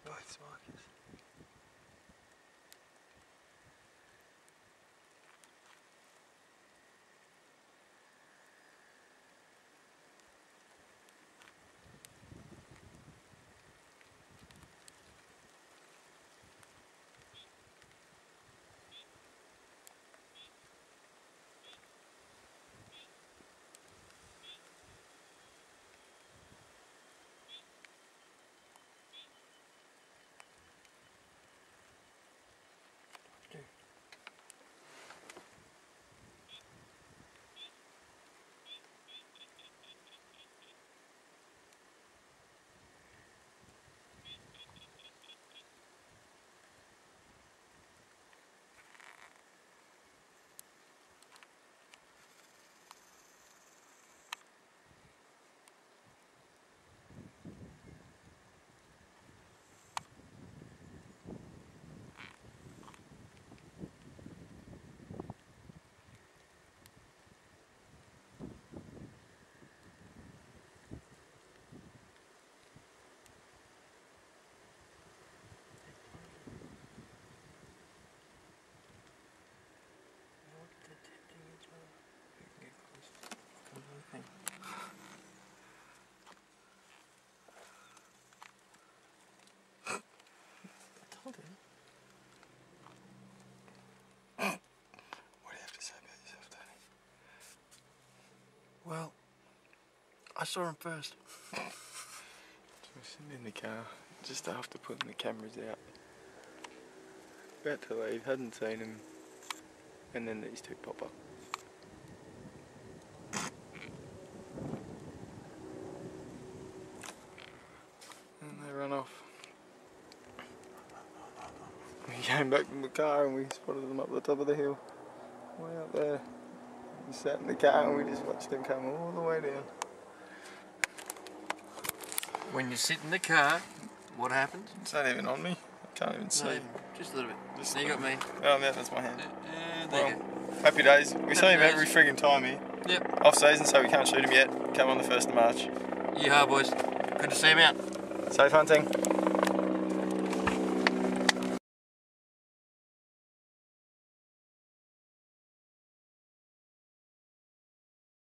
Both markers. What do you have to say about yourself, Tony? Well, I saw him first. So we're sitting in the car, just after putting the cameras out. About to leave, hadn't seen him, and then these two pop up. And they run off. We came back from the car and we spotted them up the top of the hill. Way up there. We sat in the car and we just watched them come all the way down. When you sit in the car, what happens? It's not even on me. I can't even see. No, just a little bit. Just There you got me. Oh, yeah, that's my hand. There you Happy days. We see him days. every friggin' time here. Yep. Off season, so we can't shoot him yet. Come on the 1st of March. Yeehaw, boys. Good to see him out. Safe hunting.